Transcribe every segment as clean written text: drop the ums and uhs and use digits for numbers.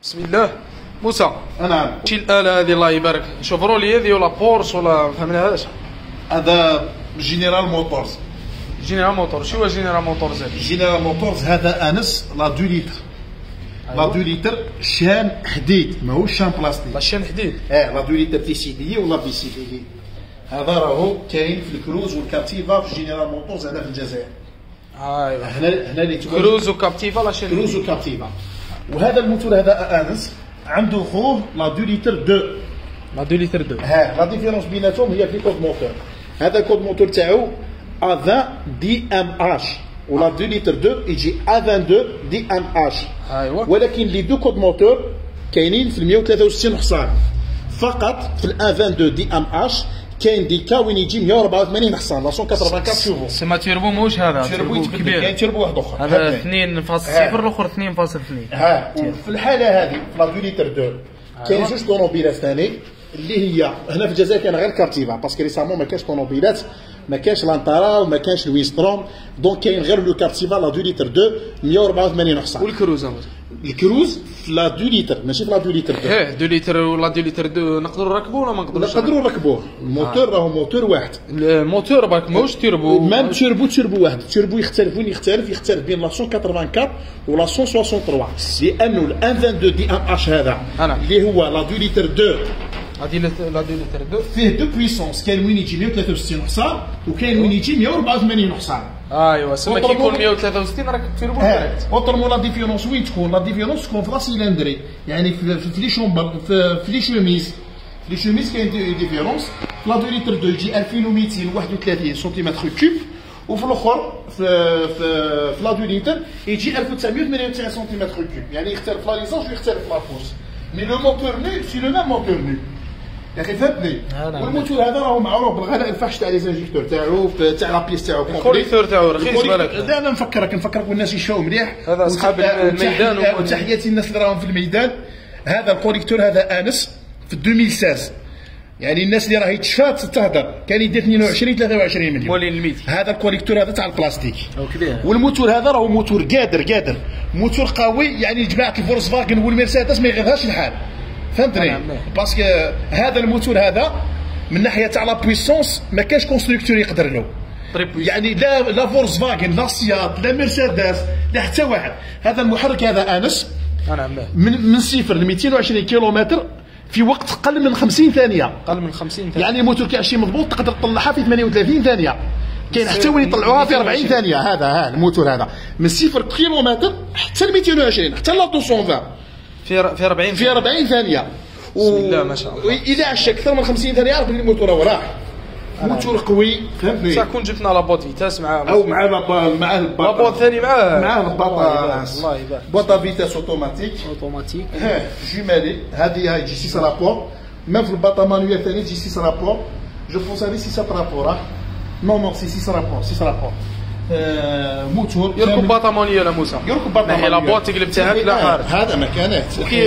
بسم الله. موسى، نعم. شي الآلة هذه الله يبارك، شوفرولي هذه ولا بورش ولا ما فهمناهاش؟ هذا جينيرال موتورز. جينيرال موتور، شنو هو جينيرال موتورز هذا؟ جينيرال موتورز هذا انس لا 2 لتر. لا 2 لتر شان حديد ماهوش شان بلاستيك. لا شان حديد. لا 2 لتر تي سي دي ولا بي سي دي. هذا راهو كاين في الكروز والكابتيفا في جينيرال موتورز هنا في الجزائر. ايوا. هنا اللي كروز وكابتيفا لا شان. كروز وكابتيفا. وهذا الموتور هذا انس عنده خوه لا 2 لتر 2. لا 2 لتر 2. لا ديفيرونس بيناتهم هي في كود موتور. هذا كود موتور تاعو A 20 دي ام اش ولا 2 لتر 2 يجي A 22 دي ام اش. ايوا. ولكن لي دو كود موتور كاينين في 163 حصان. فقط في ال A 22 دي ام اش كاين دي كا وين يجي 184 حصان 184 شوفو. سما تيربو موش هذا تيربو كبير. كاين تيربو واحد اخر هذا 2.0 الاخر 2.2. في الحاله هذه في لا 2 لتر 2 كاين جوج طوموبيلات ثاني اللي هي هنا في الجزائر كاين غير كابتيفا باسكو ريسامون ما كاينش طوموبيلات، ما كاينش لانطارا وما كاينش الويستروم، دونك كاين غير لو كابتيفا لا 2 لتر 2 184 حصان. والكروز الكروز في لا 2 لتر ماشي في لا 2 لتر 2. 2 لتر ولا 2 لتر 2 نقدروا نركبوه ولا ما نقدروش؟ نقدروا نركبوه. الموتور راهو موتور واحد. الموتور باك ماهوش تيربو. ميم تيربو واحد. التيربو يختلف وين يختلف بين لا 184 و لا 163 لانه ال 122 دي ام اش هذا اللي هو لا 2 لتر 2 هذه لا 2 لتر 2 فيه دو بويسونس، كاين وين يجي 163 حصان وكاين وين يجي 184 حصان. ايوا سما كيكون 163 راك تيربو ديريكت. اوترمون لا ديفيرونس وين تكون؟ لا ديفيرونس تكون في لا سيلندري، يعني في لي شومبر في لي شوميز. لي شوميز كاين ديفيرونس. في لا 2 لتر 2 يجي 2231 سنتيمتر كوب وفي الاخر في لا 2 لتر يجي 1998 سنتيمتر كوب، يعني يختلف لا ليزونج ويختلف لا فورس. مي لو موتور نو سي لو ميم موتور نو. يا اخي فهمتني. والموتور هذا راهو معروف بالغلاء الفحش تاع لي زانجيكتور تاعو تاع لا بيس تاعو. الكوليكتور تاعو رخيص بالك. لا انا نفكرك والناس يشاو مليح. هذا اصحاب الميدان وتحياتي الناس اللي راهم في الميدان. هذا الكوليكتور هذا انس في 2016، يعني الناس اللي راهي تشفات تهدر كان يدير 22 23 مليون. مولين الميت. هذا الكوليكتور هذا تاع البلاستيك. كبير. والموتور هذا راهو موتور قادر موتور قوي، يعني جماعه الفولكس فاجن والمرسيدس ما يغيرهاش الحال. فهمتني؟ باسكو هذا الموتور هذا من ناحيه تاع لا بويسونس ما كاينش كونستركتور يقدر له. يعني لا فولكس فاجن لا سيات لا مرسيدس لا حتى واحد. هذا المحرك هذا انس من صفر ل 220 كيلومتر في وقت قل من 50 ثانيه. اقل من 50 ثانيه. يعني الموتور كيعشي مضبوط تقدر تطلعها في 38 ثانيه. كاين حتى وين يطلعوها في 40 ثانيه. هذا الموتور هذا من صفر كيلومتر حتى ل 220 حتى ل 220 في 40 ثانيه. بسم الله ما شاء الله. اذا عشى اكثر من 50 ثانيه عرف بلي الموتور هو راح. موتور قوي فهمتني. صح كون جبنا لابوط فيتاس مع او مع لابوط ثاني معاه الباطا. الله يبارك. باطا فيتاس اوتوماتيك جومالي. هذه يجي 6 رابور. ميم في الباطا مانويل ثاني تجي 6 رابور. جو بونس هذه 6 رابور. نو سي 6 رابور. موتور يركب باطا مانيوال موسى. يركب باطا مانيوال. لا بوط تقلب تاعك لا عارف. هذا ما كانت. كي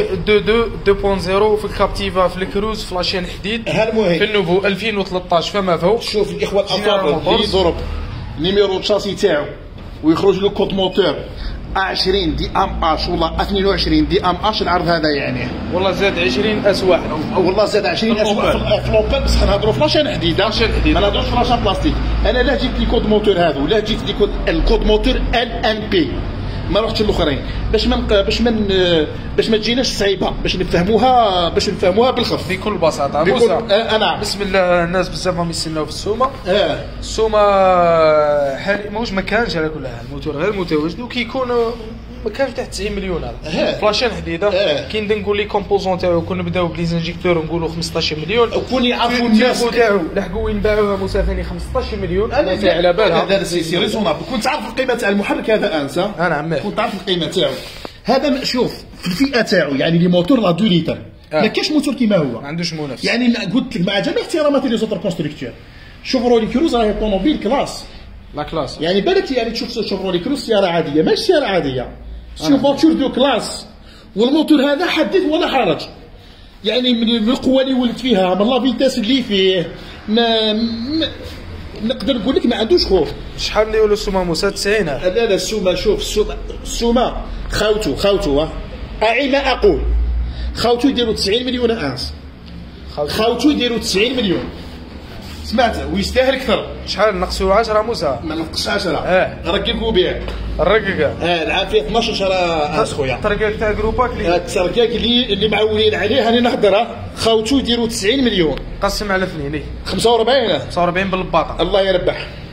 2.0 في الكابتيفا في الكروز في لاشين حديد. المهم في النوفو 2013 فما فوق. شوف الاخوه الافاضل اللي يضرب نيميرو الشاسي تاعو ويخرج له كود موتور 20 دي ام اش ولا 22 دي ام اش العرض هذا يعني. والله زاد 20 اس واحد. والله زاد 20 اس واحد في لوبل. بصح نهضروا في لاشين حديده. ما نهضروش في لاشين بلاستيك. انا لا جبت لي كود موتور هذا ولا جبت لي الكود موتور ال ام بي ما رحتش الاخرين باش ما تجيناش صعيبه باش نفهموها بالخف بكل بساطه. موسى انا بسم الله الناس بزاف راهم يستناو في السومه. السومه حاليا ماهوش ما كانش على كل حال الموتور غير متواجد وكيكون ما كانش تحت 90 مليون هذا فلاشين حديده. كي نقول لي كومبوزون تاعو كون نبداو بلي زانجيكتور نقولوا 15 مليون وكون يعرفوا الناس تاعو لحقوا وين باعوها موسى ثاني 15 مليون. انا في على بالها هذا سي ريزونابل. كنت تعرف القيمه تاع المحرك هذا انسى. نعم كنت تعرف القيمه تاعو. هذا شوف في الفئه تاعو يعني لي موتور لا 2 لتر ما كاينش موتور كيما هو. ما عندوش منافس. يعني قلت لك مع جميع احتراماتي لي زوتر كونستركتور شوفرولي كروز راهي طوموبيل كلاس. لا كلاس يعني بالك يعني تشوف شوفرولي كروز سياره عاديه ماشي سياره عاديه. سي فواتور دو كلاس. والموتور هذا حدث ولا حرج. يعني من القوه اللي ولد فيها من لا فيتاس اللي فيه ما نقدر نقول لك ما عندوش خوف. شحال اللي يقولوا السومه موسى 90؟ لا السومه شوف السومه خاوتو اعي ما اقول خاوتو يديروا 90 مليون انس. خاوتو يديروا 90 مليون. سمعت ويستاهل اكثر. شحال نقصوا 10 موسى؟ ما نقصش 10. رققوا بها. الرققه. العافيه 12 شهر خويا. الترقاق تاع جروباك الترقاق اللي معولين عليه راني نهضر. خاوتو يديروا 90 مليون. قسم على 2 45 45 بالباطه. الله يربح.